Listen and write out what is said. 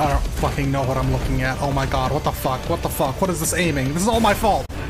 I don't fucking know what I'm looking at. Oh my god, what the fuck? What the fuck? What is this aiming? This is all my fault!